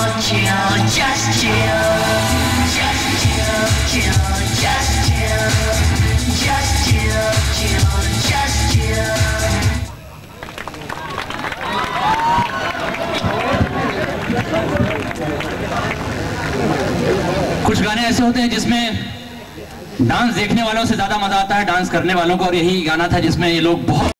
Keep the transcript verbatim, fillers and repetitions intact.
chill, just chill, just chill, chill, just chill, just chill, chill, just chill. कुछ गाने ऐसे होते हैं जिसमें डांस देखने वालों से ज्यादा मजा आता है डांस करने वालों को, और यही गाना था जिसमें ये लोग बहुत